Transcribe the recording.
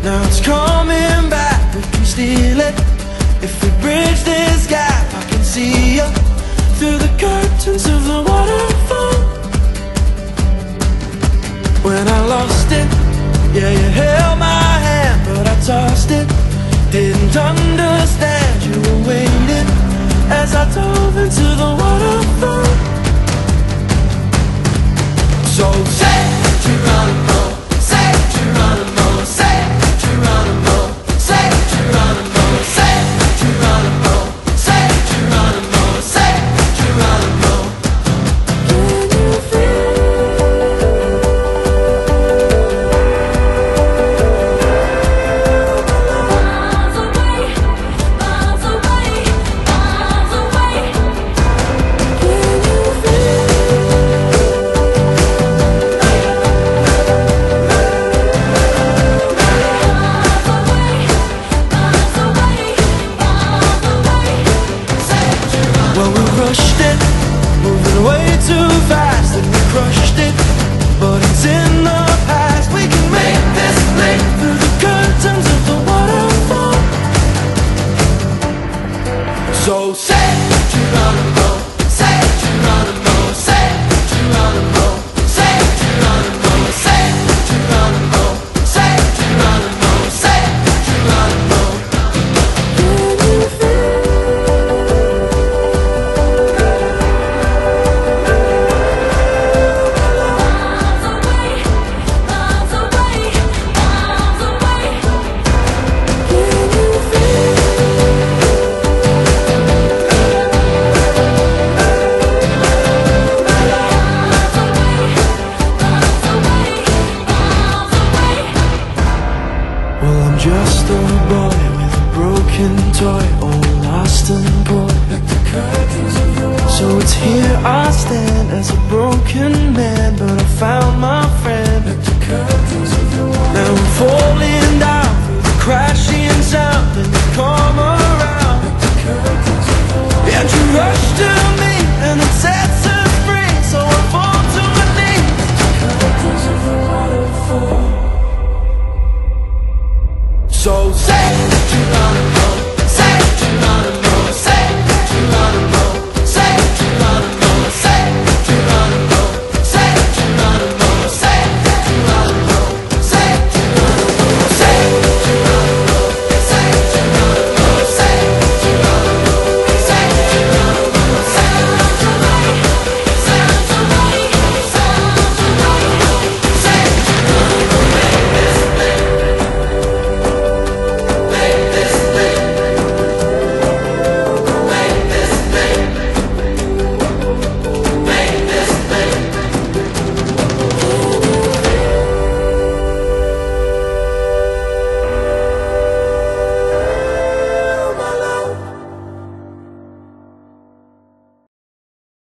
Now it's coming back, we can steal it. If we bridge this gap, I can see you through the curtains of the waterfall. When I lost it, yeah, you held my hand, but I tossed it. Didn't understand you were waiting as I dove into the waterfall. So say Geronimo, say Geronimo, say Geronimo, say Geronimo, say Geronimo, say Geronimo, say Geronimo. Can you feel? Miles away, miles away, miles away. Can you feel? Well, we rushed it, moving way too fast, and we crushed it, but it's in the past. We can make this leap through the curtains of the waterfall. So say Geronimo, say Geronimo, say Geronimo, say Geronimo, say Geronimo, say Geronimo, say Geronimo. Can you feel? Well, I'm just a boy with a broken toy, all lost and poor. So it's here I stand as a broken man, but I found my friend. Now I'm falling down through the crashing sound, and you come around, and you rush to me, and it sets us free. So I fall to my knees. So say